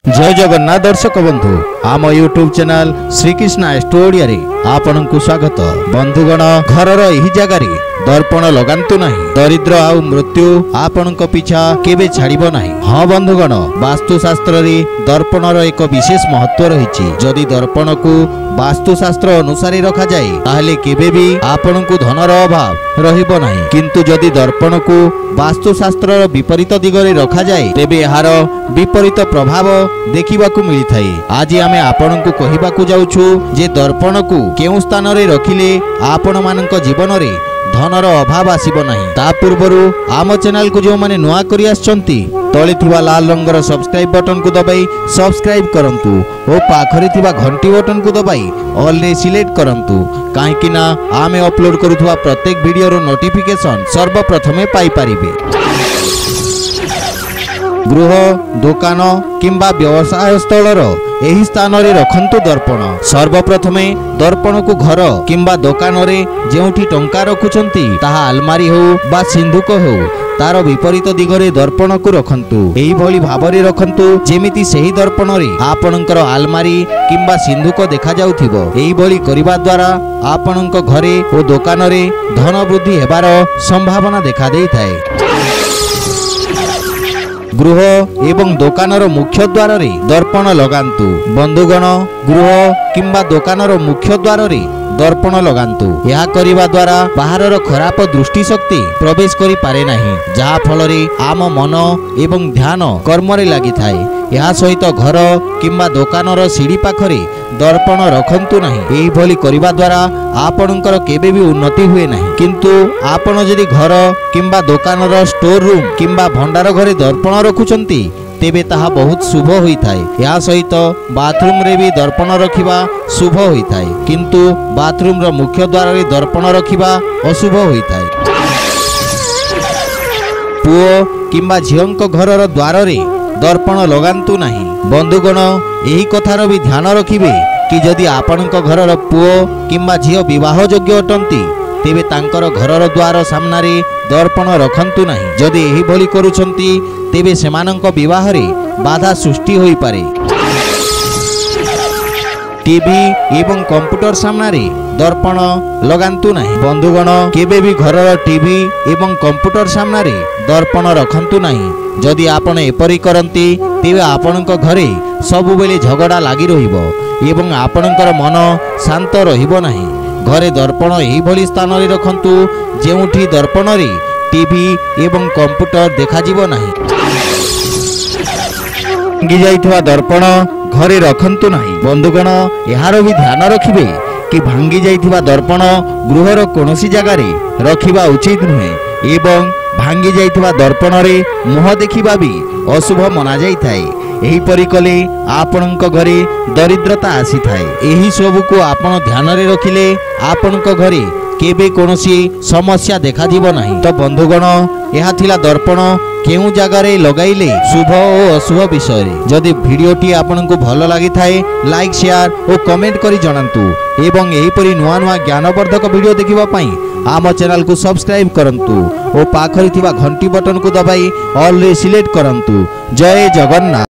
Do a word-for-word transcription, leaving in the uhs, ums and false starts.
जय जगन्नाथ दर्शक बंधु आम यूट्यूब चैनल श्रीकृष्ण स्टूडियो रे आपनकु स्वागत। बंधुगण घरर एही जगारे दर्पण लगांतु नहीं, दरिद्र आउ मृत्यु आपनक पीछा केबे छाड़िबो नहीं। हाँ बंधुगण, वास्तुशास्त्र रे दर्पणर एक विशेष महत्व रहिछि। जदि दर्पण को वास्तुशास्त्र अनुसार रखा जाए ताहले केबे भी आपनकु धनर अभाव रहिबो नहीं, किंतु जदि दर्पण को वास्तुशास्त्र विपरीत दिगरे रखा जाए तेबे एहार विपरीत प्रभाव देखिबाकू मिलिथाए। आज आमे आपनकु कहिबाकू जाउछु जे दर्पण को केउ स्थान रे रखिले आपण मानक जीवन रे धनर अभाव आसीबो नहीं। ता पूर्वरु आम चैनल को जो माने नुआ करी आछंती तळे थिबा लाल रंगर सब्सक्राइब बटन को दबाई सब्सक्राइब करंतु ओ पाखरे थिबा घंटी बटन को दबाई ऑल रे सिलेक्ट करंतु, काहे कि ना आमे अपलोड करूथुवा प्रत्येक वीडियो रो नोटिफिकेशन सर्वप्रथमे पाई परिबे। गृह दुकान किंबा व्यवसाय स्थलर एही स्थान रे रखंतु दर्पण। सर्वप्रथमे दर्पण को घर किंबा दुकान रे जेउठी टंका रखुचंती ताहा अलमारी हो बा सिंधुक हो तार विपरीत दिगरे दर्पण को रखंतु। एही भली भाबरे रखंतु जेमिति सेही दर्पण रे आपनकर अलमारी किंबा सिंधुक देखा जाउथिबो। एही भली करिबा द्वारा आपनक घरे ओ दुकान रे धन वृद्धि हेबार संभावना देखा देई थाए। गृह एवं दुकानर मुख्य द्वार रे दर्पण लगांतु। बंधुगण गृह किंबा दुकानर मुख्य द्वार रे दर्पण लगांतु। यह करिबा द्वारा बाहरर खराब दृष्टि शक्ति प्रवेश करि पारे नाही, जहा फल रे आम मन एवं ध्यान कर्म रे लागि थाए। यह सहित घर किंबा दुकानर सीढ़ी पाखरे दर्पण रखंतु नहीं। एही भली करिबा द्वारा आपनकर केबे भी उन्नति हुए नहीं, किंतु आपण जदि घर किंबा दुकानर स्टोर रूम किंबा भंडार घरे दर्पण रखुचंती तेबे ताहा बहुत शुभ होई थाए। या सहित बाथरूम रे भी दर्पण रखिबा शुभ होई थाए, किंतु बाथरूम रो मुख्य द्वार रे दर्पण रखिबा अशुभ होई थाए। पुओ किंबा झियंक घरर द्वार रे दर्पण लगांतु नहीं। बंधुगण एही कथार भी ध्यान रखिबे कि जदि आपनक घरर पुओ किंबा झियो विवाह योग्य अटंती तेबे तांकर घरर द्वार सामना रे दर्पण रखंतु नहीं। जदि एही भली करूछंती तेबे सेमानंक विवाह रे बाधा सृष्टि होई पारे। टीवी एवं कंप्यूटर सामना रे दर्पण लगांतु नहीं। बंधुगण केबे भी घरर टीवी एवं कंप्यूटर सामना रे दर्पण रखंतु नहीं। जदि आपण एपरी करंती तेबे आपनक घरे सब बेले झगड़ा लागि रहिबो एवं आपनकर मन शांत रहिबो नहीं। घरे दर्पण एही भली स्थान रे रखंतु जेउठी दर्पण रे टीवी एवं कंप्यूटर देखा जिवो नहीं। भांगी जाइथवा दर्पण घरे रखंतु नहीं। बंधुगण एहार भी ध्यान रखिबे कि भांगी जाइथवा दर्पण गृहर कोनोसी जगह रे रखिबा उचित नुहे एवं भांगी जाइथवा दर्पण रे मुह देखिबा भी अशुभ मना जाई थाए। एही परि कले आपनक घरे दरिद्रता आसी थाए। एही सब को आपण ध्यान रे रखिले आपनक घरे केबे कोनोसी समस्या देखा दिबो नहीं। तो बंधुगण यह थिला दर्पण केउ जगह रे लगाइले शुभ और अशुभ विषय रे। जदि वीडियोटी आपनकु भल लागि थाए लाइक शेयर और कमेंट करी जणांतु एवं एही परि नुआ नुआ ज्ञानवर्धक वीडियो देखिबा पई आम चैनल को सब्सक्राइब करंतु और पाखरे थिबा घंटी बटन को दबाई ऑल रे सिलेक्ट करंतु। जय जगन्नाथ।